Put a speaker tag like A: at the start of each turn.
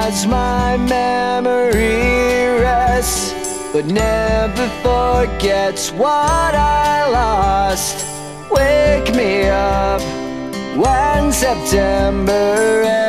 A: as my memory rests, but never forgets what I lost. Wake me up when September ends.